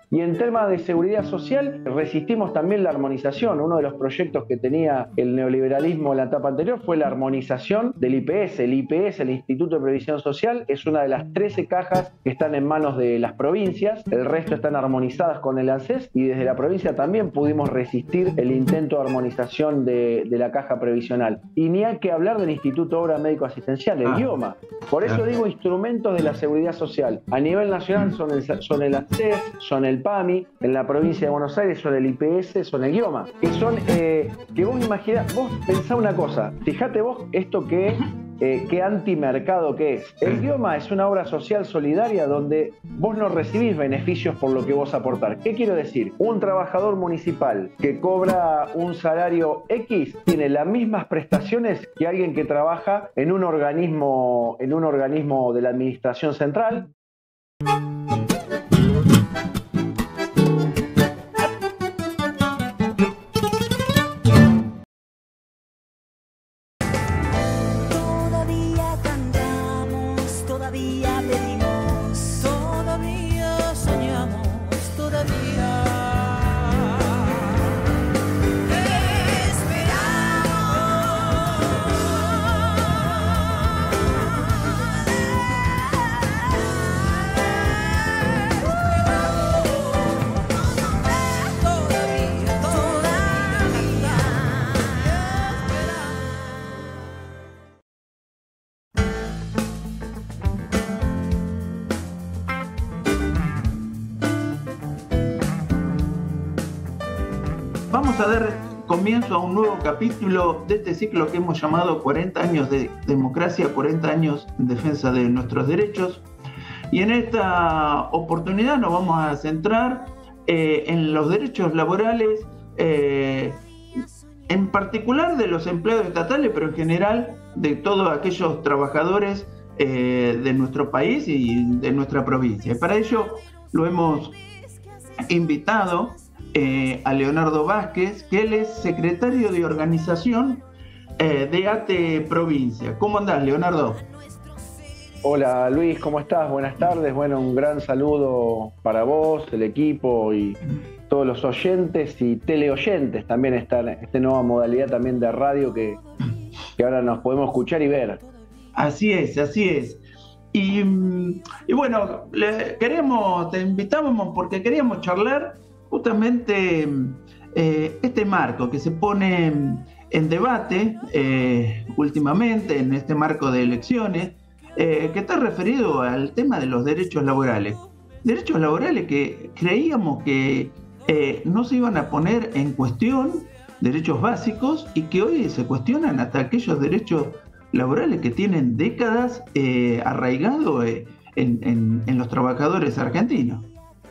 Y en temas de seguridad social, resistimos también la armonización. Uno de los proyectos que tenía el neoliberalismo en la etapa anterior fue la armonización del IPS. El IPS, el Instituto de Previsión Social, es una de las 13 cajas que están en manos de las provincias. El resto están armonizadas con el ANSES y desde la provincia también pudimos resistir el intento de armonización de la caja previsional. Y ni hay que hablar del Instituto de Obra Médico Asistencial, el IOMA. Por eso digo instrumentos de la seguridad social. A nivel nacional son el ANSES, son el PAMI, en la provincia de Buenos Aires son el IPS, son el IOMA, que son, que vos imaginás, vos pensá una cosa, fíjate vos esto que qué antimercado que es. El IOMA es una obra social solidaria donde vos no recibís beneficios por lo que vos aportás. ¿Qué quiero decir? Un trabajador municipal que cobra un salario X tiene las mismas prestaciones que alguien que trabaja en un organismo de la administración central. Vamos a dar comienzo a un nuevo capítulo de este ciclo que hemos llamado 40 años de democracia, 40 años en defensa de nuestros derechos. Y en esta oportunidad nos vamos a centrar en los derechos laborales, en particular de los empleados estatales, pero en general de todos aquellos trabajadores de nuestro país y de nuestra provincia. Y para ello lo hemos invitado a Leonardo Vázquez, que él es secretario de organización de ATE Provincia. ¿Cómo andás, Leonardo? Hola Luis, ¿cómo estás? Buenas tardes. Bueno, un gran saludo para vos, el equipo y todos los oyentes y teleoyentes. También está esta nueva modalidad también de radio que ahora nos podemos escuchar y ver. Así es, así es. Y bueno, te invitábamos porque queríamos charlar justamente este marco que se pone en debate últimamente, en este marco de elecciones, que está referido al tema de los derechos laborales. Derechos laborales que creíamos que no se iban a poner en cuestión, derechos básicos, y que hoy se cuestionan hasta aquellos derechos laborales que tienen décadas arraigados en los trabajadores argentinos.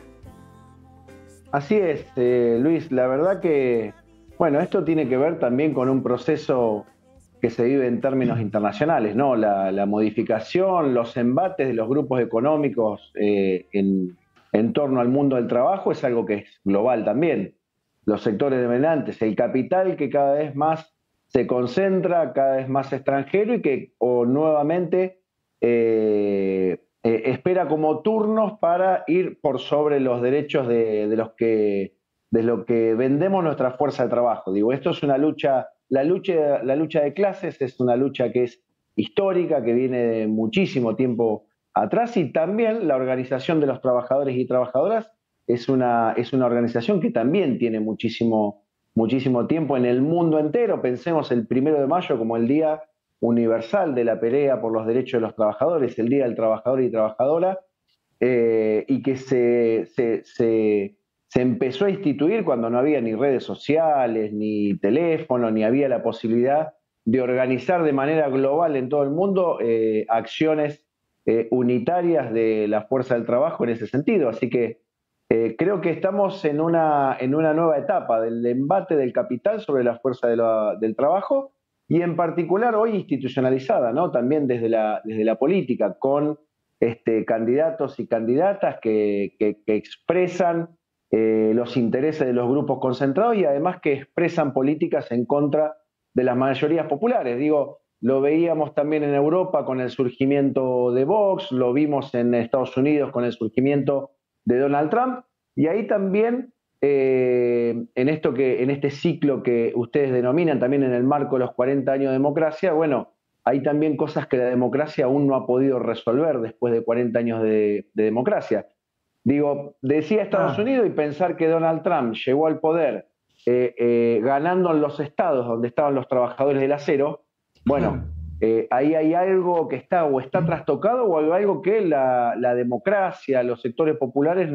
Así es, Luis, la verdad que, bueno, esto tiene que ver también con un proceso que se vive en términos internacionales, ¿no? La modificación, los embates de los grupos económicos en torno al mundo del trabajo es algo que es global también. Los sectores dominantes, el capital que cada vez más se concentra, cada vez más extranjero y que nuevamente espera como turnos para ir por sobre los derechos de lo que vendemos nuestra fuerza de trabajo. Digo, esto es una lucha, la lucha de clases es una lucha que es histórica, que viene de muchísimo tiempo atrás, y también la organización de los trabajadores y trabajadoras es una organización que también tiene muchísimo tiempo en el mundo entero. Pensemos el 1 de mayo como el Día Universal de la pelea por los derechos de los trabajadores, el Día del Trabajador y Trabajadora, y que se empezó a instituir cuando no había ni redes sociales, ni teléfono, ni había la posibilidad de organizar de manera global en todo el mundo acciones unitarias de la fuerza del trabajo en ese sentido. Así que creo que estamos en una nueva etapa del embate del capital sobre la fuerza del trabajo, y en particular hoy institucionalizada, ¿no? También desde la política, con candidatos y candidatas que expresan los intereses de los grupos concentrados y además que expresan políticas en contra de las mayorías populares. Digo, lo veíamos también en Europa con el surgimiento de Vox, lo vimos en Estados Unidos con el surgimiento de Donald Trump, Y ahí también, en este ciclo que ustedes denominan también en el marco de los 40 años de democracia, bueno, hay también cosas que la democracia aún no ha podido resolver después de 40 años de democracia. Digo, decía Estados Ah, Unidos y pensar que Donald Trump llegó al poder ganando en los estados donde estaban los trabajadores del acero, bueno, claro. ahí hay algo que está trastocado o algo que la democracia, los sectores populares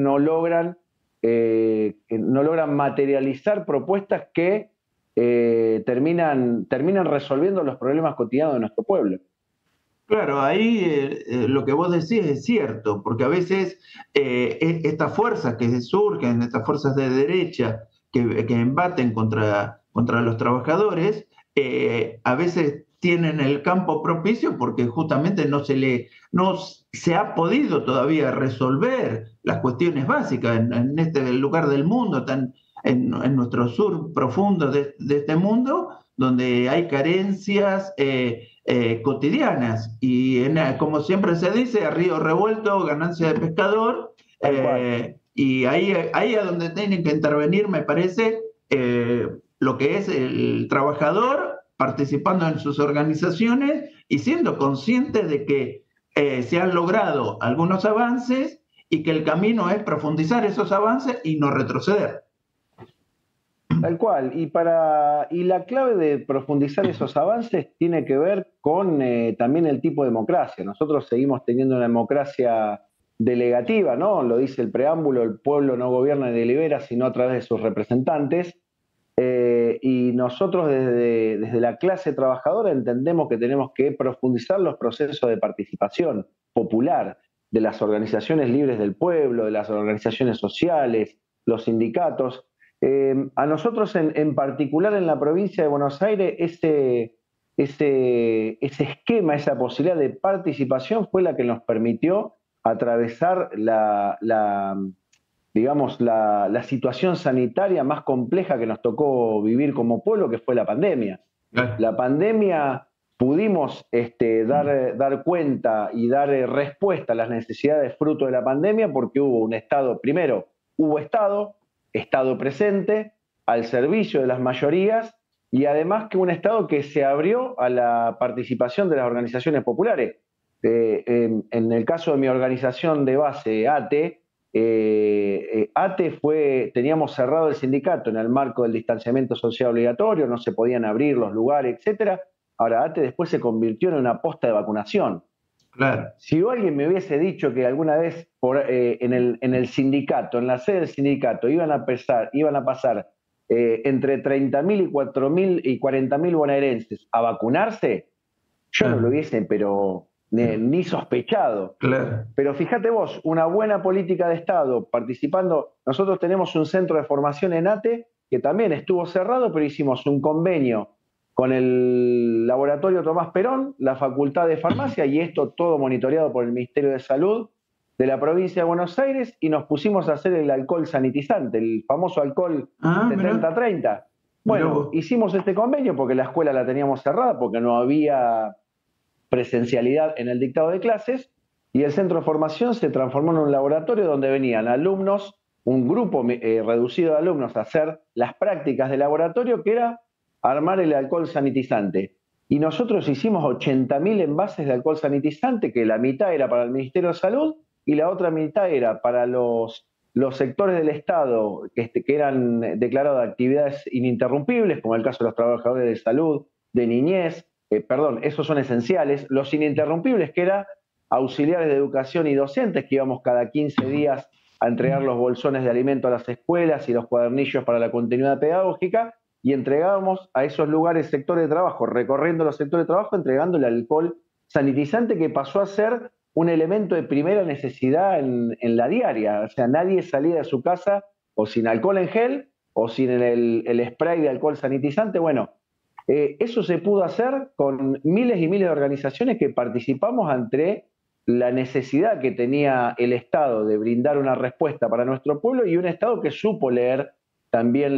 no logran materializar propuestas que terminan resolviendo los problemas cotidianos de nuestro pueblo. Claro, ahí lo que vos decís es cierto, porque a veces estas fuerzas que surgen, estas fuerzas de derecha que embaten contra los trabajadores, a veces tienen el campo propicio porque justamente no se ha podido todavía resolver las cuestiones básicas en este lugar del mundo, en nuestro sur profundo de este mundo, donde hay carencias cotidianas. Y como siempre se dice, a río revuelto, ganancia de pescador. Tal cual. Y ahí es donde tienen que intervenir, me parece, lo que es el trabajador participando en sus organizaciones y siendo conscientes de que se han logrado algunos avances y que el camino es profundizar esos avances y no retroceder. Tal cual. Y la clave de profundizar esos avances tiene que ver con también el tipo de democracia. Nosotros seguimos teniendo una democracia delegativa, ¿no? Lo dice el preámbulo, el pueblo no gobierna ni delibera, sino a través de sus representantes. Y nosotros desde la clase trabajadora entendemos que tenemos que profundizar los procesos de participación popular de las organizaciones libres del pueblo, de las organizaciones sociales, los sindicatos. A nosotros en particular en la provincia de Buenos Aires, ese esquema, esa posibilidad de participación fue la que nos permitió atravesar digamos, la situación sanitaria más compleja que nos tocó vivir como pueblo, que fue la pandemia. Claro. La pandemia pudimos dar cuenta y dar respuesta a las necesidades fruto de la pandemia porque hubo un Estado, primero, hubo Estado presente, al servicio de las mayorías y además que un Estado que se abrió a la participación de las organizaciones populares. En el caso de mi organización de base, ATE, teníamos cerrado el sindicato en el marco del distanciamiento social obligatorio, no se podían abrir los lugares, etcétera. Ahora, ATE después se convirtió en una posta de vacunación. Claro. Si alguien me hubiese dicho que alguna vez en el sindicato, en la sede del sindicato, iban a pasar entre 30.000 y 4.000 y 40.000 bonaerenses a vacunarse, yo no lo Claro. hubiese, pero ni sospechado. Claro. Pero fíjate vos, una buena política de Estado participando. Nosotros tenemos un centro de formación en ATE que también estuvo cerrado, pero hicimos un convenio con el laboratorio Tomás Perón, la Facultad de Farmacia, y esto todo monitoreado por el Ministerio de Salud de la provincia de Buenos Aires, y nos pusimos a hacer el alcohol sanitizante, el famoso alcohol Mirá, 70-30. mirá Bueno, vos. hicimos este convenio porque la escuela la teníamos cerrada, porque no había presencialidad en el dictado de clases, y el centro de formación se transformó en un laboratorio donde venían alumnos, un grupo reducido de alumnos a hacer las prácticas de laboratorio, que era armar el alcohol sanitizante. Y nosotros hicimos 80.000 envases de alcohol sanitizante, que la mitad era para el Ministerio de Salud y la otra mitad era para los sectores del Estado que eran declarados actividades ininterrumpibles, como el caso de los trabajadores de salud, de niñez, perdón, esos son esenciales. Los ininterrumpibles, que eran auxiliares de educación y docentes, que íbamos cada 15 días a entregar los bolsones de alimento a las escuelas y los cuadernillos para la continuidad pedagógica, y entregábamos a esos lugares sectores de trabajo, recorriendo los sectores de trabajo, entregando el alcohol sanitizante, que pasó a ser un elemento de primera necesidad en la diaria. O sea, nadie salía de su casa o sin alcohol en gel o sin el spray de alcohol sanitizante. Bueno, eso se pudo hacer con miles y miles de organizaciones que participamos ante la necesidad que tenía el Estado de brindar una respuesta para nuestro pueblo, y un Estado que supo leer también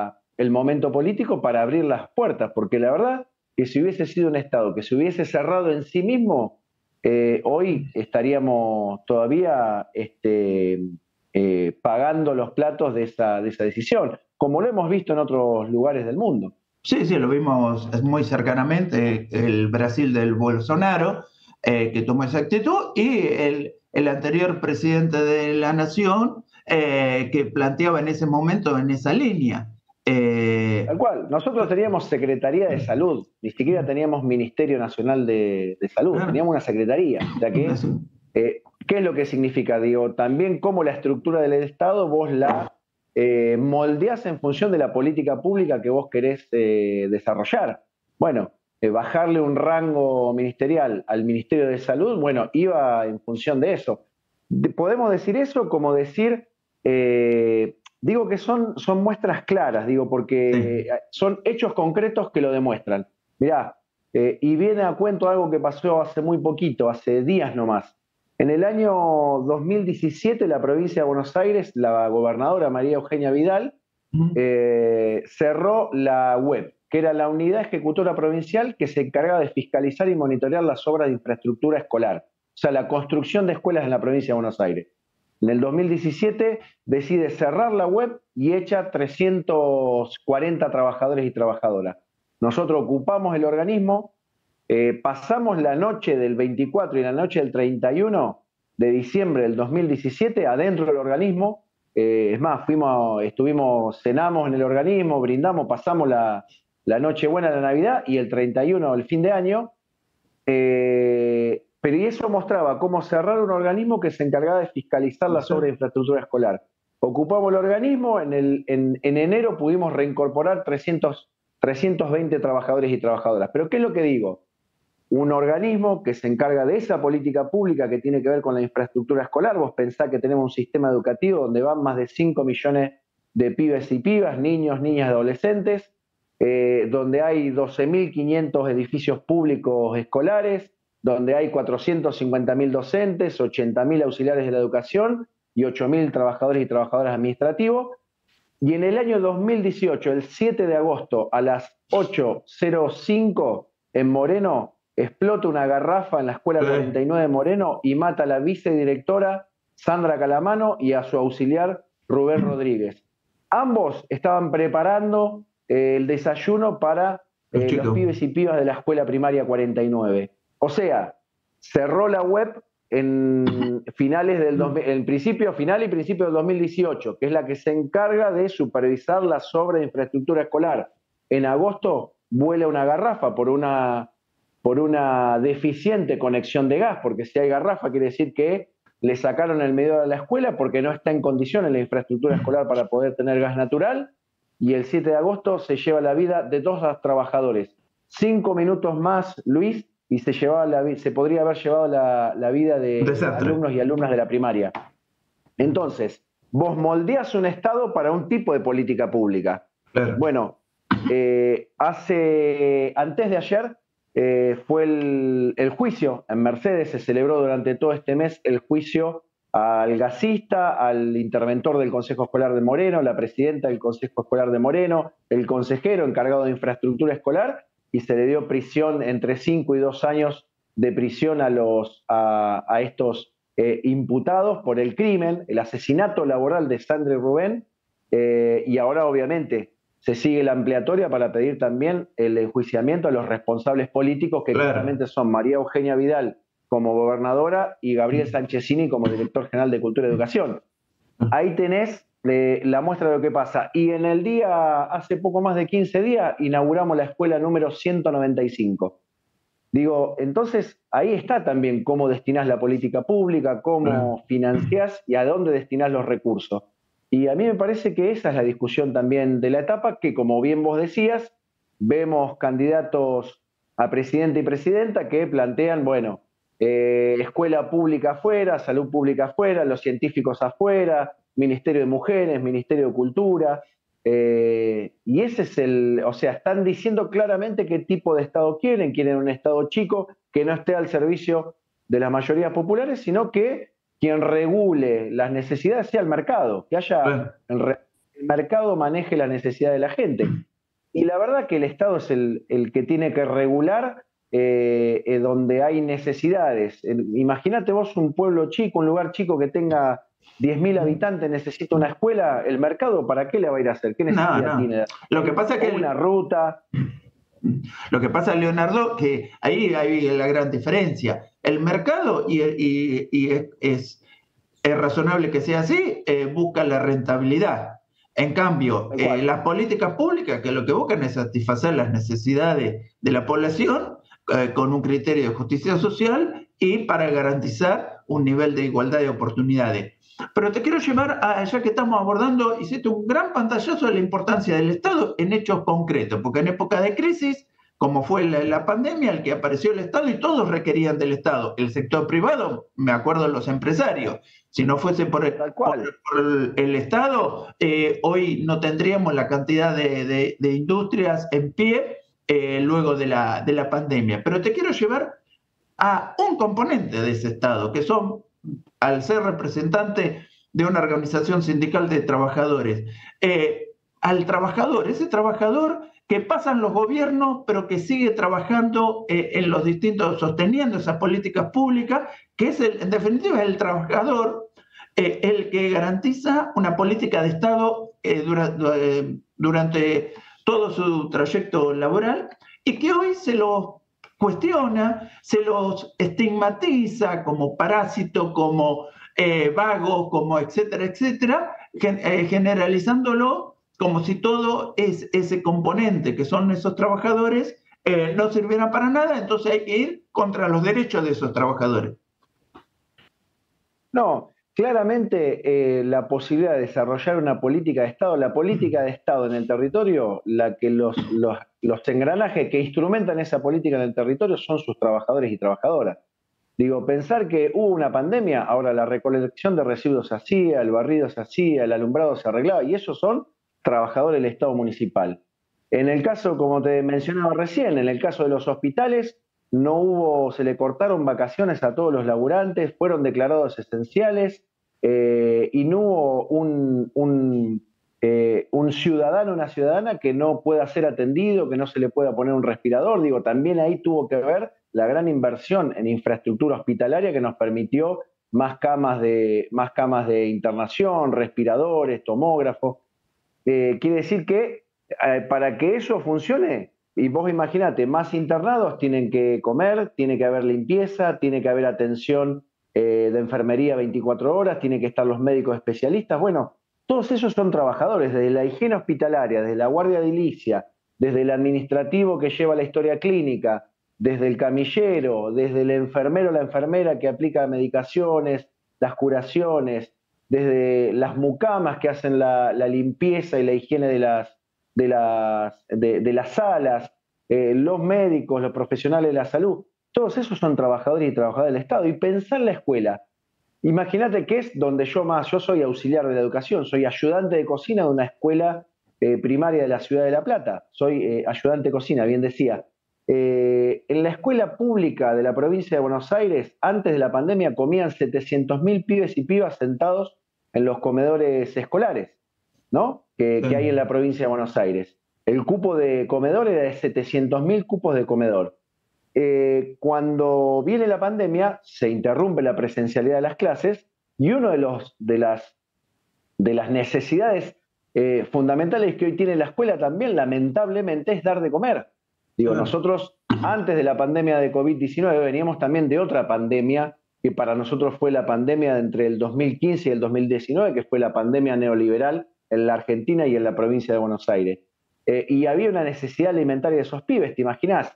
el momento político para abrir las puertas, porque la verdad que si hubiese sido un Estado que se hubiese cerrado en sí mismo, hoy estaríamos todavía pagando los platos de esa decisión, como lo hemos visto en otros lugares del mundo. Sí, sí, lo vimos muy cercanamente, el Brasil del Bolsonaro, que tomó esa actitud, y el anterior presidente de la nación, que planteaba en ese momento en esa línea. Tal cual. Nosotros teníamos Secretaría de Salud, ni siquiera teníamos Ministerio Nacional de Salud, Claro, teníamos una secretaría. O sea que, ¿qué es lo que significa? Digo, también cómo la estructura del Estado vos la moldeás en función de la política pública que vos querés desarrollar. Bueno, bajarle un rango ministerial al Ministerio de Salud, bueno, iba en función de eso. Podemos decir eso como decir... digo que son muestras claras, digo, porque sí, son hechos concretos que lo demuestran. Mirá, y viene a cuento algo que pasó hace muy poquito, hace días nomás. En el año 2017, la provincia de Buenos Aires, la gobernadora María Eugenia Vidal, cerró la web, que era la unidad ejecutora provincial que se encargaba de fiscalizar y monitorear las obras de infraestructura escolar, o sea, la construcción de escuelas en la provincia de Buenos Aires. En el 2017 decide cerrar la web y echa 340 trabajadores y trabajadoras. Nosotros ocupamos el organismo, pasamos la noche del 24 y la noche del 31 de diciembre del 2017 adentro del organismo. Es más, cenamos en el organismo, brindamos, pasamos la Nochebuena, la Navidad y el 31, el fin de año. Pero y eso mostraba cómo cerrar un organismo que se encargaba de fiscalizar las obras de infraestructura escolar. Ocupamos el organismo, en enero pudimos reincorporar 320 trabajadores y trabajadoras. Pero ¿qué es lo que digo? Un organismo que se encarga de esa política pública que tiene que ver con la infraestructura escolar. Vos pensás que tenemos un sistema educativo donde van más de 5 millones de pibes y pibas, niños, niñas, adolescentes, donde hay 12.500 edificios públicos escolares, donde hay 450.000 docentes, 80.000 auxiliares de la educación y 8.000 trabajadores y trabajadoras administrativos. Y en el año 2018, el 7 de agosto, a las 8:05, en Moreno, explota una garrafa en la escuela 49 de Moreno y mata a la vicedirectora Sandra Calamano y a su auxiliar Rubén Rodríguez. Ambos estaban preparando el desayuno para los pibes y pibas de la escuela primaria 49. O sea, cerró la web en final y principio del 2018, que es la que se encarga de supervisar las obras de infraestructura escolar. En agosto vuela una garrafa por una deficiente conexión de gas, porque si hay garrafa quiere decir que le sacaron el medidor a la escuela porque no está en condiciones la infraestructura escolar para poder tener gas natural, y el 7 de agosto se lleva la vida de 2 trabajadores. 5 minutos más, Luis, y se podría haber llevado la vida de alumnos y alumnas de la primaria. Entonces, vos moldeás un Estado para un tipo de política pública. Claro. Bueno, antes de ayer fue el juicio en Mercedes, se celebró durante todo este mes el juicio al gasista, al interventor del Consejo Escolar de Moreno, la presidenta del Consejo Escolar de Moreno, el consejero encargado de infraestructura escolar, y se le dio prisión entre 5 y 2 años de prisión a estos imputados por el crimen, el asesinato laboral de Sandra y Rubén, y ahora obviamente se sigue la ampliatoria para pedir también el enjuiciamiento a los responsables políticos que claramente son María Eugenia Vidal como gobernadora y Gabriel Sanchezini como director general de Cultura y Educación. Ahí tenés la muestra de lo que pasa. Y en el día, hace poco más de 15 días, inauguramos la escuela número 195. Digo, entonces ahí está también cómo destinás la política pública, cómo financiás y a dónde destinás los recursos. Y a mí me parece que esa es la discusión también de la etapa, que como bien vos decías, vemos candidatos a presidente y presidenta que plantean, bueno, escuela pública afuera, salud pública afuera, los científicos afuera, Ministerio de Mujeres, Ministerio de Cultura, y ese es o sea, están diciendo claramente qué tipo de Estado quieren un Estado chico que no esté al servicio de las mayorías populares, sino que quien regule las necesidades sea el mercado, que haya el mercado maneje la necesidad de la gente. Y la verdad que el Estado es el que tiene que regular donde hay necesidades. Imagínate vos un pueblo chico, un lugar chico que tenga 10.000 habitantes necesita una escuela, ¿el mercado para qué le va a ir a hacer? ¿Qué necesidad tiene? Lo que pasa es que una ruta. Lo que pasa, Leonardo, que ahí hay la gran diferencia. El mercado, y es razonable que sea así, busca la rentabilidad. En cambio, las políticas públicas, que lo que buscan es satisfacer las necesidades de la población con un criterio de justicia social y para garantizar un nivel de igualdad de oportunidades. Pero te quiero llevar, ya que estamos abordando, hiciste un gran pantallazo de la importancia del Estado en hechos concretos, porque en época de crisis, como fue la pandemia, el que apareció el Estado y todos requerían del Estado. El sector privado, me acuerdo de los empresarios, si no fuese por el Estado, hoy no tendríamos la cantidad de industrias en pie luego de la pandemia. Pero te quiero llevar a un componente de ese Estado, que son, al ser representante de una organización sindical de trabajadores, al trabajador, ese trabajador que pasan los gobiernos, pero que sigue trabajando en los distintos, sosteniendo esas políticas públicas, que es, en definitiva, el trabajador el que garantiza una política de Estado durante todo su trayecto laboral y que hoy se los cuestiona, se los estigmatiza como parásito, como vago, como etcétera, etcétera, generalizándolo como si todo ese componente que son esos trabajadores no sirviera para nada, entonces hay que ir contra los derechos de esos trabajadores. No, claramente la posibilidad de desarrollar una política de Estado, la política de Estado en el territorio, la que los engranajes que instrumentan esa política en el territorio son sus trabajadores y trabajadoras. Digo, pensar que hubo una pandemia, ahora la recolección de residuos se hacía, el barrido se hacía, el alumbrado se arreglaba, y esos son trabajadores del Estado municipal. En el caso, como te mencionaba recién, en el caso de los hospitales, no hubo, se le cortaron vacaciones a todos los laburantes, fueron declarados esenciales y no hubo un ciudadano, una ciudadana que no pueda ser atendido, que no se le pueda poner un respirador. Digo, también ahí tuvo que ver la gran inversión en infraestructura hospitalaria que nos permitió más camas de internación, respiradores, tomógrafos. Quiere decir que para que eso funcione, y vos imaginate, más internados tienen que comer, tiene que haber limpieza, tiene que haber atención de enfermería 24 horas, tienen que estar los médicos especialistas. Bueno, todos esos son trabajadores, desde la higiene hospitalaria, desde la guardia edilicia, desde el administrativo que lleva la historia clínica, desde el camillero, desde el enfermero o la enfermera que aplica medicaciones, las curaciones, desde las mucamas que hacen la limpieza y la higiene de las salas, los médicos, los profesionales de la salud, todos esos son trabajadores y trabajadoras del Estado. Y pensar la escuela, imagínate que es donde yo soy auxiliar de la educación, soy ayudante de cocina de una escuela primaria de la ciudad de La Plata, soy ayudante de cocina, bien decía. En la escuela pública de la provincia de Buenos Aires, antes de la pandemia, comían 700.000 pibes y pibas sentados en los comedores escolares, ¿no? Que hay en la provincia de Buenos Aires. El cupo de comedor era de 700.000 cupos de comedor. Cuando viene la pandemia, se interrumpe la presencialidad de las clases y uno de las necesidades fundamentales que hoy tiene la escuela también, lamentablemente, es dar de comer. Digo, nosotros antes de la pandemia de COVID-19 veníamos también de otra pandemia que para nosotros fue la pandemia entre el 2015 y el 2019, que fue la pandemia neoliberal en la Argentina y en la provincia de Buenos Aires. Y había una necesidad alimentaria de esos pibes, ¿te imaginás?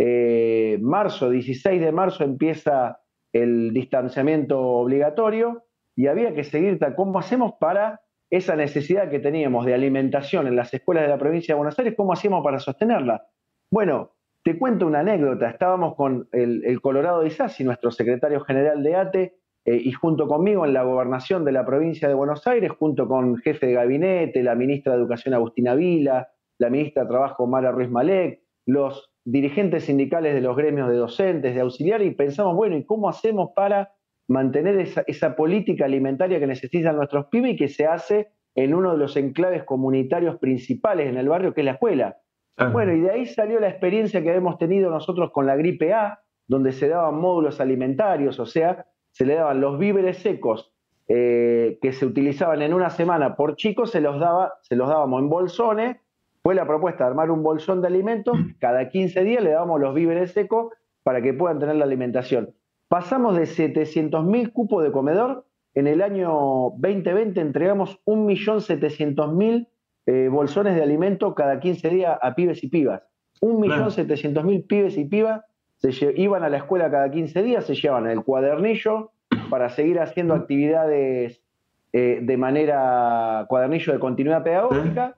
16 de marzo empieza el distanciamiento obligatorio y había que seguir, ¿cómo hacemos para esa necesidad que teníamos de alimentación en las escuelas de la provincia de Buenos Aires? ¿Cómo hacíamos para sostenerla? Bueno, te cuento una anécdota. Estábamos con el Colorado Isasi, nuestro secretario general de ATE, y junto conmigo en la gobernación de la provincia de Buenos Aires, junto con jefe de gabinete, la ministra de Educación Agustina Vila, la ministra de Trabajo Mara Ruiz Malek, los dirigentes sindicales de los gremios de docentes, de auxiliares, y pensamos, bueno, ¿y cómo hacemos para mantener esa política alimentaria que necesitan nuestros pibes y que se hace en uno de los enclaves comunitarios principales en el barrio, que es la escuela? Bueno, y de ahí salió la experiencia que hemos tenido nosotros con la gripe A, donde se daban módulos alimentarios, o sea, se le daban los víveres secos que se utilizaban en una semana por chico, se los dábamos en bolsones. Fue la propuesta de armar un bolsón de alimentos, cada 15 días le dábamos los víveres secos para que puedan tener la alimentación. Pasamos de 700.000 cupos de comedor, en el año 2020 entregamos 1.700.000 bolsones de alimento cada 15 días a pibes y pibas. 1.700.000 pibes y pibas iban a la escuela cada 15 días, se llevaban el cuadernillo para seguir haciendo actividades de manera cuadernillo de continuidad pedagógica,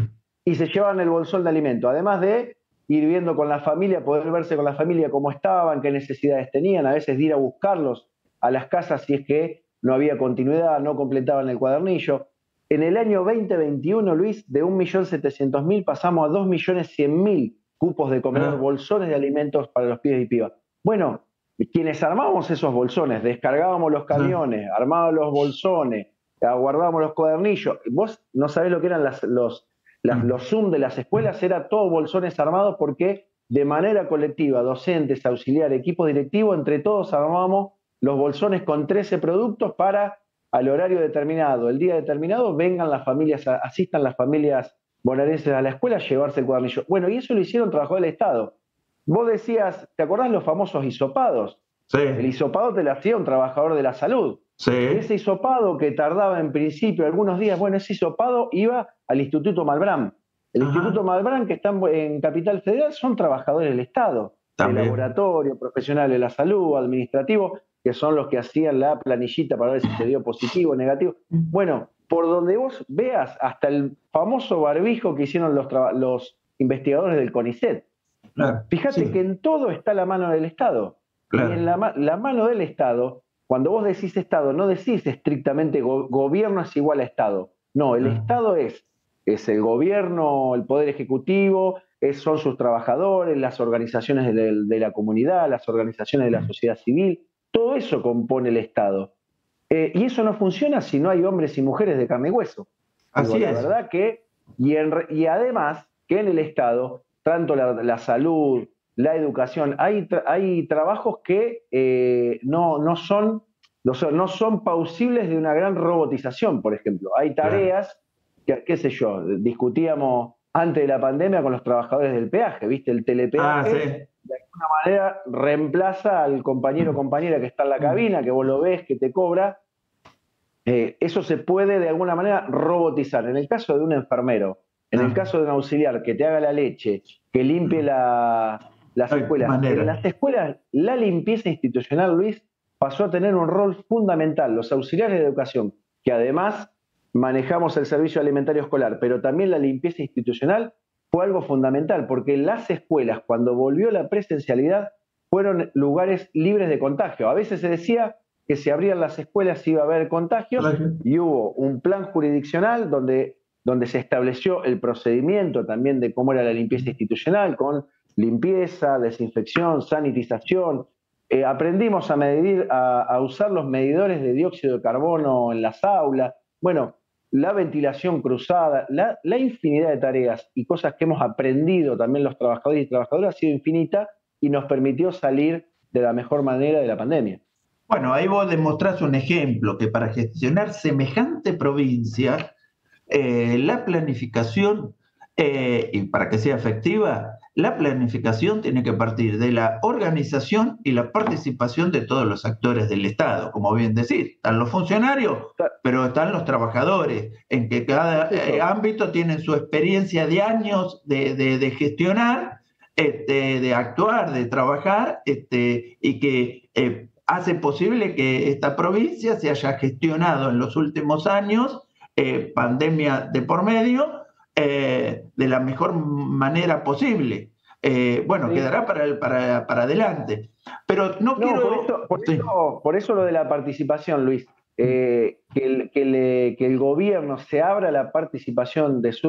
y se llevaban el bolsón de alimento, además de ir viendo con la familia, poder verse con la familia cómo estaban, qué necesidades tenían, a veces de ir a buscarlos a las casas si es que no había continuidad, no completaban el cuadernillo. En el año 2021, Luis, de 1.700.000 pasamos a 2.100.000 cupos de comedor, bolsones de alimentos para los pibes y pibas. Bueno, quienes armábamos esos bolsones, descargábamos los camiones, armábamos los bolsones, guardábamos los cuadernillos. Vos no sabés lo que eran los Zoom de las escuelas, era todo bolsones armados, porque de manera colectiva, docentes, auxiliares, equipo directivo, entre todos armábamos los bolsones con 13 productos para, al horario determinado, el día determinado, vengan las familias, asistan las familias bonaerenses a la escuela a llevarse el cuadernillo. Bueno, y eso lo hicieron trabajadores del Estado. Vos decías, ¿te acordás los famosos hisopados? Sí. El hisopado te lo hacía un trabajador de la salud. Sí. Ese hisopado que tardaba en principio algunos días, bueno, ese hisopado iba al Instituto Malbrán. El Instituto Malbrán, que está en Capital Federal, son trabajadores del Estado, de laboratorio, profesionales de la salud, administrativo, que son los que hacían la planillita para ver si se dio positivo o negativo. Bueno, por donde vos veas, hasta el famoso barbijo que hicieron los investigadores del CONICET. Claro, fíjate que en todo está la mano del Estado. Claro. Y en la mano del Estado, cuando vos decís Estado, no decís estrictamente gobierno es igual a Estado. No, el Estado es el gobierno, el poder ejecutivo, son sus trabajadores, las organizaciones de la comunidad, las organizaciones de la sociedad civil. Todo eso compone el Estado. Y eso no funciona si no hay hombres y mujeres de carne y hueso. Así es. La verdad que, y además que en el Estado, tanto la salud, la educación, hay trabajos que no son plausibles de una gran robotización, por ejemplo. Hay tareas que, qué sé yo, discutíamos antes de la pandemia con los trabajadores del peaje, ¿viste? El telepeaje, de alguna manera reemplaza al compañero o compañera que está en la cabina, que vos lo ves, que te cobra. Eso se puede de alguna manera robotizar. En el caso de un enfermero, en el caso de un auxiliar que te haga la leche, que limpie las escuelas. En las escuelas, la limpieza institucional, Luis, pasó a tener un rol fundamental. Los auxiliares de educación, que además manejamos el servicio alimentario escolar, pero también la limpieza institucional, fue algo fundamental, porque las escuelas, cuando volvió la presencialidad, fueron lugares libres de contagio. A veces se decía que si abrían las escuelas iba a haber contagios, y hubo un plan jurisdiccional donde se estableció el procedimiento también de cómo era la limpieza institucional, con limpieza, desinfección, sanitización. Aprendimos a usar los medidores de dióxido de carbono en las aulas. Bueno, la ventilación cruzada, la infinidad de tareas y cosas que hemos aprendido también los trabajadores y trabajadoras ha sido infinita, y nos permitió salir de la mejor manera de la pandemia. Bueno, ahí vos demostrás un ejemplo, que para gestionar semejante provincia, la planificación, y para que sea efectiva, la planificación tiene que partir de la organización y la participación de todos los actores del Estado. Como bien decís, están los funcionarios, pero están los trabajadores, en que cada ámbito tiene su experiencia de años de gestionar, de actuar, de trabajar, y que hace posible que esta provincia se haya gestionado en los últimos años, pandemia de por medio, de la mejor manera posible. Bueno, sí, quedará para adelante. Pero no quiero... Por eso lo de la participación, Luis. Que el gobierno se abra a la participación de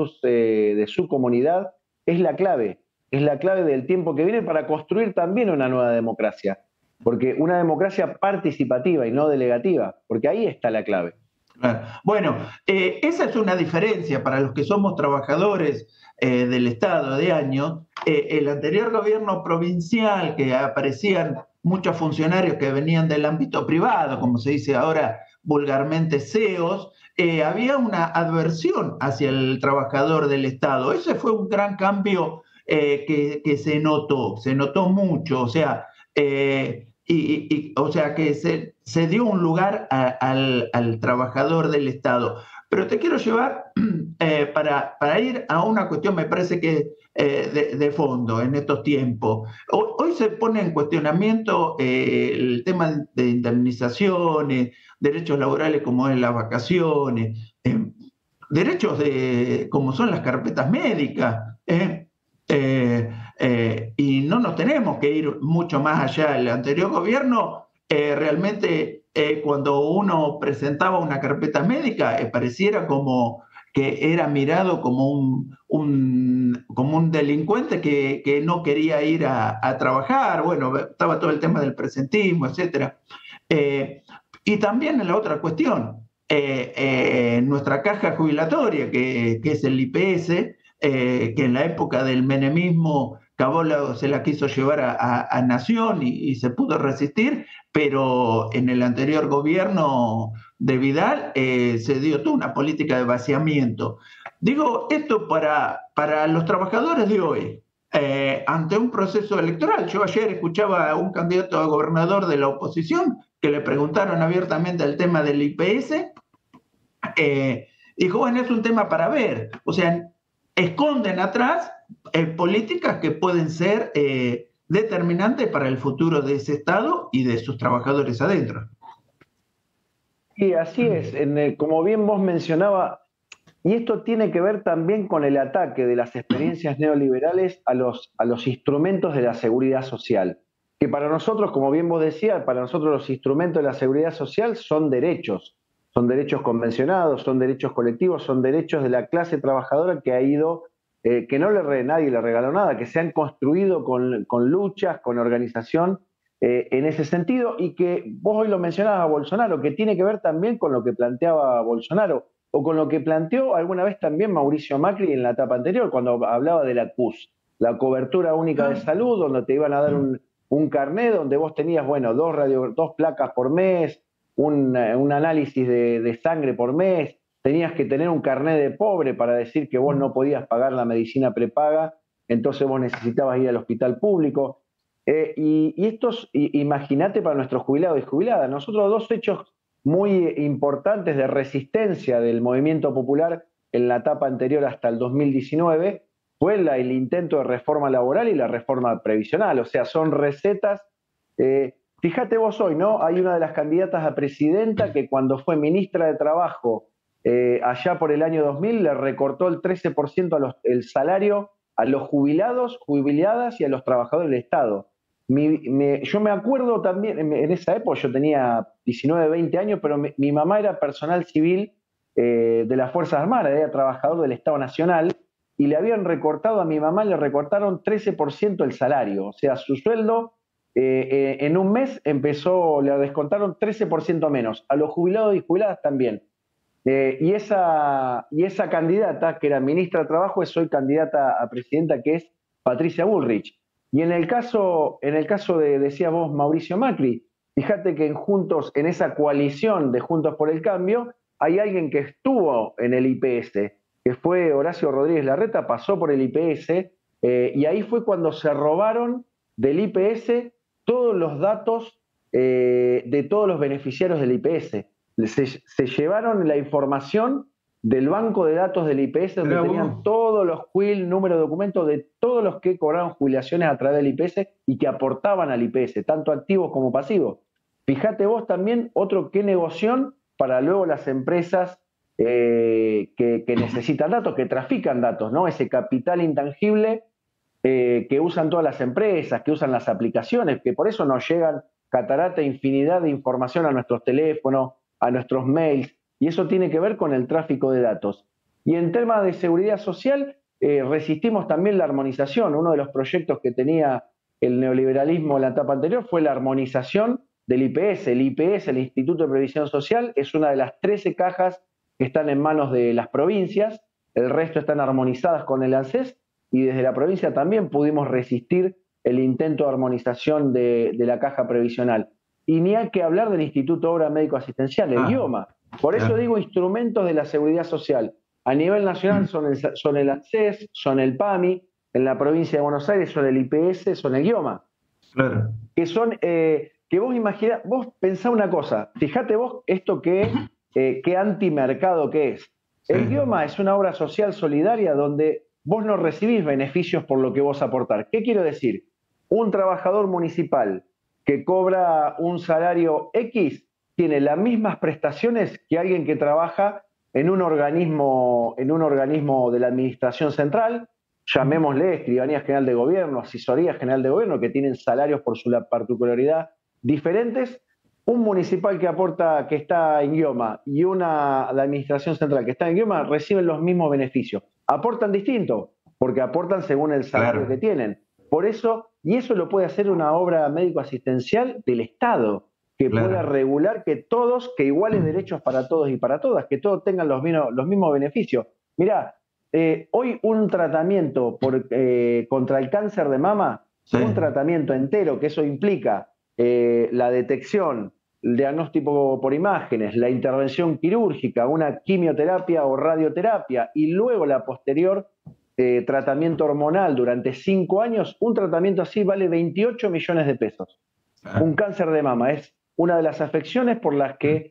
su comunidad es la clave. Es la clave del tiempo que viene para construir también una nueva democracia. Porque una democracia participativa y no delegativa, porque ahí está la clave. Bueno, esa es una diferencia para los que somos trabajadores del Estado de años. El anterior gobierno provincial, que aparecían muchos funcionarios que venían del ámbito privado, como se dice ahora vulgarmente CEOs, había una adversión hacia el trabajador del Estado. Ese fue un gran cambio que se notó mucho, o sea, o sea que se dio un lugar al trabajador del Estado. Pero te quiero llevar para ir a una cuestión, me parece que de fondo en estos tiempos. Hoy se pone en cuestionamiento el tema de indemnizaciones, derechos laborales como es las vacaciones, derechos como son las carpetas médicas. Y no nos tenemos que ir mucho más allá. El anterior gobierno realmente cuando uno presentaba una carpeta médica pareciera como que era mirado como como un delincuente que no quería ir a trabajar. Bueno, estaba todo el tema del presentismo, etcétera. Y también la otra cuestión, nuestra caja jubilatoria, que es el IPS, que en la época del menemismo Cabola se la quiso llevar a Nación y se pudo resistir, pero en el anterior gobierno de Vidal se dio toda una política de vaciamiento. Digo esto para los trabajadores de hoy, ante un proceso electoral. Yo ayer escuchaba a un candidato a gobernador de la oposición que le preguntaron abiertamente el tema del IPS. Dijo, bueno, es un tema para ver. O sea, esconden atrás políticas que pueden ser determinantes para el futuro de ese Estado y de sus trabajadores adentro. Y así es, como bien vos mencionaba, y esto tiene que ver también con el ataque de las experiencias neoliberales a los instrumentos de la seguridad social, que para nosotros, como bien vos decías, para nosotros los instrumentos de la seguridad social son derechos convencionados, son derechos colectivos, son derechos de la clase trabajadora que ha ido, que nadie le regaló nada, que se han construido con luchas, con organización en ese sentido, y que vos hoy lo mencionabas a Bolsonaro, que tiene que ver también con lo que planteaba Bolsonaro, o con lo que planteó alguna vez también Mauricio Macri en la etapa anterior, cuando hablaba de la CUS, la cobertura única de salud, donde te iban a dar un carnet, donde vos tenías, bueno, dos placas por mes, un análisis de sangre por mes, tenías que tener un carnet de pobre para decir que vos no podías pagar la medicina prepaga, entonces vos necesitabas ir al hospital público. Imagínate para nuestros jubilados y jubiladas, nosotros dos hechos muy importantes de resistencia del movimiento popular en la etapa anterior hasta el 2019 fue el intento de reforma laboral y la reforma previsional, o sea, son recetas. Fíjate vos hoy, ¿no? Hay una de las candidatas a presidenta que cuando fue ministra de Trabajo allá por el año 2000 le recortó el 13% el salario a los jubilados, jubiladas y a los trabajadores del Estado. Yo me acuerdo también, en esa época yo tenía 19, 20 años, pero mi mamá era personal civil de las Fuerzas Armadas, era trabajador del Estado Nacional, y le habían recortado a mi mamá, le recortaron 13% el salario, o sea, su sueldo en un mes le descontaron 13% menos, a los jubilados y jubiladas también. Y esa candidata, que era ministra de Trabajo, es hoy candidata a presidenta, que es Patricia Bullrich. Y en el caso decía vos, Mauricio Macri, fíjate que en esa coalición de Juntos por el Cambio, hay alguien que estuvo en el IPS, que fue Horacio Rodríguez Larreta, pasó por el IPS, y ahí fue cuando se robaron del IPS todos los datos de todos los beneficiarios del IPS. Se llevaron la información del banco de datos del IPS, donde tenían todos los quill, número de documentos de todos los que cobraron jubilaciones a través del IPS y que aportaban al IPS, tanto activos como pasivos. Fíjate vos también qué negoción para luego las empresas que necesitan datos, que trafican datos, ¿no? Ese capital intangible que usan todas las empresas, que usan las aplicaciones, que por eso nos llegan catarata, infinidad de información a nuestros teléfonos, a nuestros mails, y eso tiene que ver con el tráfico de datos. Y en temas de seguridad social, resistimos también la armonización. Uno de los proyectos que tenía el neoliberalismo en la etapa anterior fue la armonización del IPS. El IPS, el Instituto de Previsión Social, es una de las 13 cajas que están en manos de las provincias, el resto están armonizadas con el ANSES, y desde la provincia también pudimos resistir el intento de armonización de la caja previsional. Y ni hay que hablar del Instituto de Obra Médico Asistencial, el IOMA. Por eso digo instrumentos de la seguridad social. A nivel nacional son el ANSES, son el PAMI, en la provincia de Buenos Aires son el IPS, son el IOMA. Claro. Que son, que vos imaginás, vos pensá una cosa, fíjate vos esto qué antimercado que es. El IOMA es una obra social solidaria donde vos no recibís beneficios por lo que vos aportás. ¿Qué quiero decir? Un trabajador municipal que cobra un salario X tiene las mismas prestaciones que alguien que trabaja en un organismo de la administración central, llamémosle Escribanía General de Gobierno, Asesoría General de Gobierno, que tienen salarios por su particularidad diferentes. Un municipal que está en IOMA y la administración central que está en IOMA reciben los mismos beneficios. Aportan distinto, porque aportan según el salario que tienen. Por eso, y eso lo puede hacer una obra médico-asistencial del Estado, que pueda regular que iguales derechos para todos y para todas, que todos tengan los mismos beneficios. Mirá, hoy un tratamiento contra el cáncer de mama, un tratamiento entero, que eso implica la detección, el diagnóstico por imágenes, la intervención quirúrgica, una quimioterapia o radioterapia y luego la posterior tratamiento hormonal durante 5 años, un tratamiento así vale 28 millones de pesos. Un cáncer de mama es una de las afecciones por las que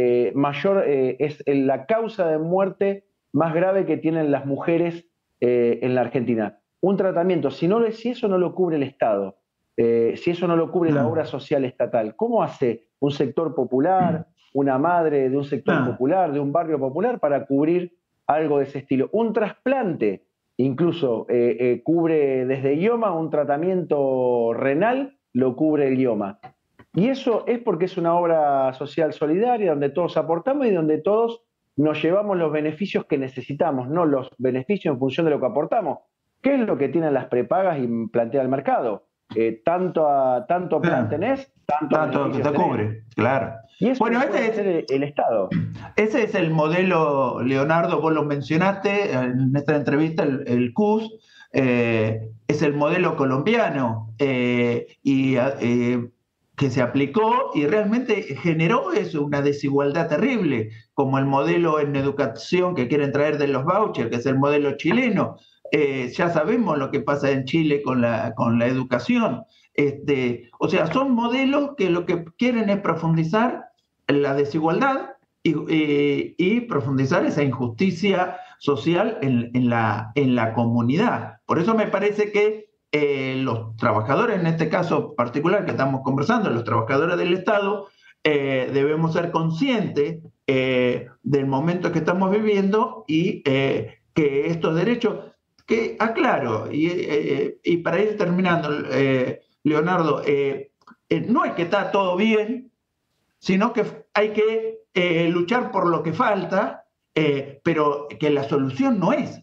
es la causa de muerte más grave que tienen las mujeres en la Argentina. Un tratamiento, si eso no lo cubre el Estado, si eso no lo cubre la obra social estatal, ¿cómo hace un sector popular, una madre de un sector popular, de un barrio popular, para cubrir algo de ese estilo? Un trasplante, incluso cubre desde IOMA, un tratamiento renal lo cubre el IOMA. Y eso es porque es una obra social solidaria donde todos aportamos y donde todos nos llevamos los beneficios que necesitamos, no los beneficios en función de lo que aportamos. ¿Qué es lo que tienen las prepagas y plantea el mercado? Tanto plan tenés, tanto que te cubre, claro. Y eso puede hacer el Estado. Ese es el modelo, Leonardo, vos lo mencionaste en esta entrevista, el CUS, es el modelo colombiano que se aplicó y realmente generó eso, una desigualdad terrible, como el modelo en educación que quieren traer de los vouchers, que es el modelo chileno. Ya sabemos lo que pasa en Chile con la educación. O sea, son modelos que lo que quieren es profundizar la desigualdad y profundizar esa injusticia social en la comunidad. Por eso me parece que los trabajadores, en este caso particular que estamos conversando, los trabajadores del Estado, debemos ser conscientes del momento que estamos viviendo y que estos derechos, que aclaro, y para ir terminando, Leonardo, no es que está todo bien, sino que hay que luchar por lo que falta, pero que la solución no es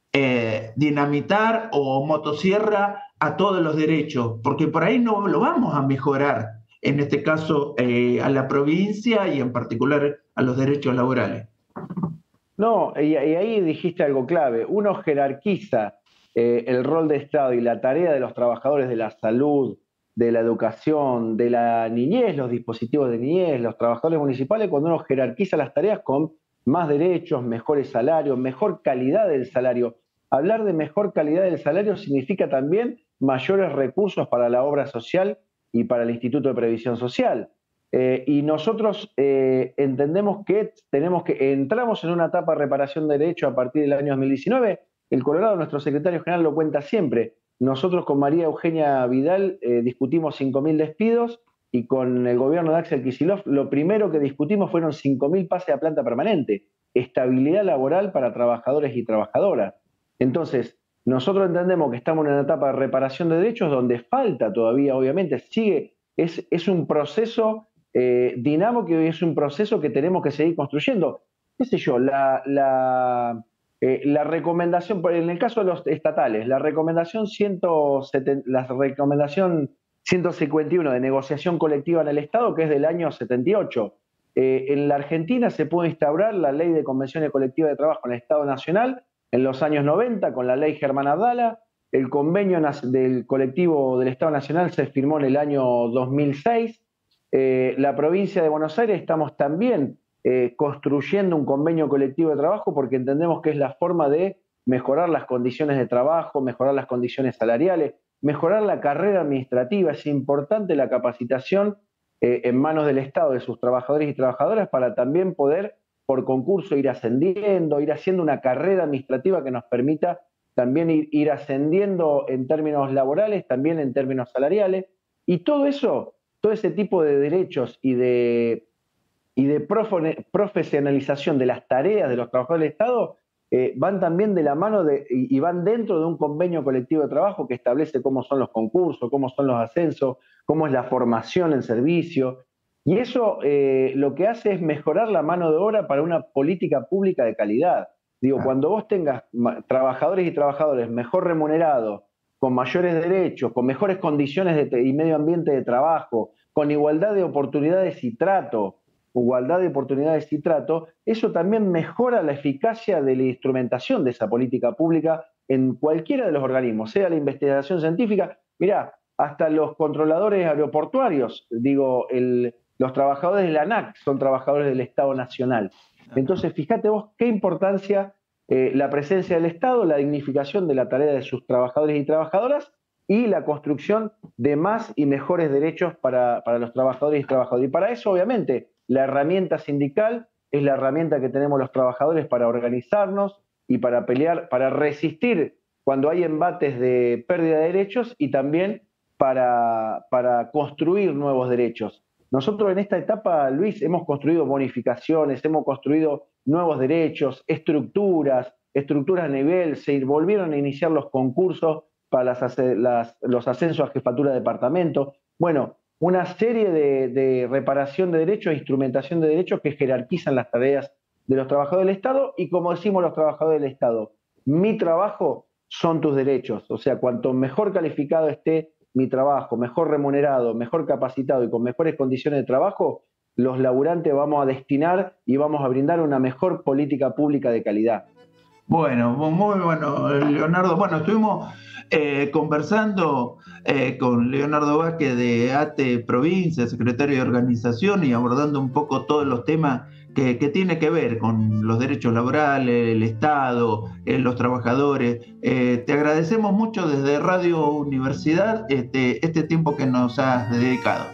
dinamitar o motosierra a todos los derechos, porque por ahí no lo vamos a mejorar, en este caso a la provincia y en particular a los derechos laborales. No, y ahí dijiste algo clave. Uno jerarquiza el rol de Estado y la tarea de los trabajadores de la salud, de la educación, de la niñez, los dispositivos de niñez, los trabajadores municipales, cuando uno jerarquiza las tareas con más derechos, mejores salarios, mejor calidad del salario. Hablar de mejor calidad del salario significa también mayores recursos para la obra social y para el Instituto de Previsión Social. Y nosotros entendemos que entramos en una etapa de reparación de derechos a partir del año 2019. El Colorado, nuestro secretario general, lo cuenta siempre. Nosotros con María Eugenia Vidal discutimos 5.000 despidos y con el gobierno de Axel Kicillof lo primero que discutimos fueron 5.000 pases a planta permanente, estabilidad laboral para trabajadores y trabajadoras. Entonces, nosotros entendemos que estamos en una etapa de reparación de derechos donde falta todavía, obviamente, es un proceso dinámico y es un proceso que tenemos que seguir construyendo. ¿Qué sé yo? La recomendación, en el caso de los estatales, la recomendación 151 de negociación colectiva en el Estado, que es del año 78. En la Argentina se pudo instaurar la ley de convenciones colectivas de trabajo en el Estado Nacional en los años 90 con la ley Germán Abdala, El convenio del colectivo del Estado Nacional se firmó en el año 2006. La provincia de Buenos Aires estamos también construyendo un convenio colectivo de trabajo porque entendemos que es la forma de mejorar las condiciones de trabajo, mejorar las condiciones salariales, mejorar la carrera administrativa. Es importante la capacitación en manos del Estado, de sus trabajadores y trabajadoras, para también poder, por concurso, ir ascendiendo, ir haciendo una carrera administrativa que nos permita también ir ascendiendo en términos laborales, también en términos salariales. Y todo eso, todo ese tipo de derechos y de profesionalización de las tareas de los trabajadores del Estado van también de la mano y van dentro de un convenio colectivo de trabajo que establece cómo son los concursos, cómo son los ascensos, cómo es la formación en servicio. Y eso lo que hace es mejorar la mano de obra para una política pública de calidad. Digo, cuando vos tengas trabajadores y trabajadores mejor remunerados, con mayores derechos, con mejores condiciones y medio ambiente de trabajo, con igualdad de oportunidades y trato, eso también mejora la eficacia de la instrumentación de esa política pública en cualquiera de los organismos, sea la investigación científica. Mirá, hasta los controladores aeroportuarios, digo, los trabajadores de la ANAC son trabajadores del Estado Nacional. Entonces, fíjate vos qué importancia la presencia del Estado, la dignificación de la tarea de sus trabajadores y trabajadoras y la construcción de más y mejores derechos para los trabajadores y trabajadoras. Y para eso, obviamente, la herramienta sindical es la herramienta que tenemos los trabajadores para organizarnos y para pelear, para resistir cuando hay embates de pérdida de derechos y también para construir nuevos derechos. Nosotros en esta etapa, Luis, hemos construido bonificaciones, hemos construido nuevos derechos, estructuras a nivel, se volvieron a iniciar los concursos para los ascensos a jefatura de departamento. Bueno, una serie de reparación de derechos e instrumentación de derechos que jerarquizan las tareas de los trabajadores del Estado y, como decimos los trabajadores del Estado, mi trabajo son tus derechos. O sea, cuanto mejor calificado esté mi trabajo, mejor remunerado, mejor capacitado y con mejores condiciones de trabajo, los laburantes vamos a destinar y vamos a brindar una mejor política pública de calidad. Bueno, muy bueno, Leonardo. Bueno, estuvimos conversando con Leonardo Vázquez de ATE Provincia, secretario de organización, y abordando un poco todos los temas que tiene que ver con los derechos laborales, el Estado, los trabajadores. Te agradecemos mucho desde Radio Universidad este tiempo que nos has dedicado.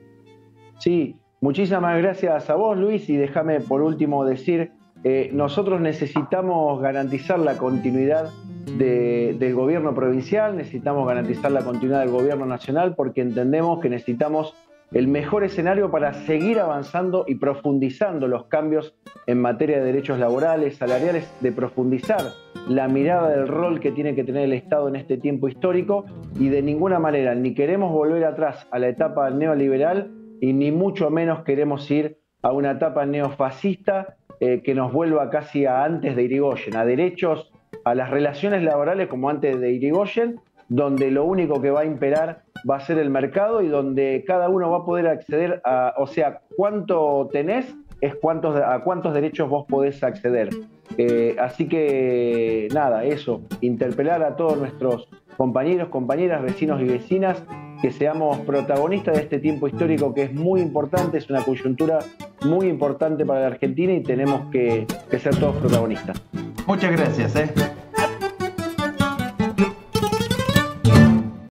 Sí, muchísimas gracias a vos, Luis, y déjame por último decir, nosotros necesitamos garantizar la continuidad del gobierno provincial, necesitamos garantizar la continuidad del gobierno nacional, porque entendemos que necesitamos el mejor escenario para seguir avanzando y profundizando los cambios en materia de derechos laborales, salariales, de profundizar la mirada del rol que tiene que tener el Estado en este tiempo histórico, y de ninguna manera ni queremos volver atrás a la etapa neoliberal y ni mucho menos queremos ir a una etapa neofascista que nos vuelva casi a antes de Irigoyen, a derechos, a las relaciones laborales como antes de Irigoyen, donde lo único que va a imperar va a ser el mercado y donde cada uno va a poder acceder a, o sea, cuánto tenés es a cuántos derechos vos podés acceder. Así que nada, eso, interpelar a todos nuestros compañeros, compañeras, vecinos y vecinas, que seamos protagonistas de este tiempo histórico que es muy importante, es una coyuntura muy importante para la Argentina y tenemos que ser todos protagonistas. Muchas gracias.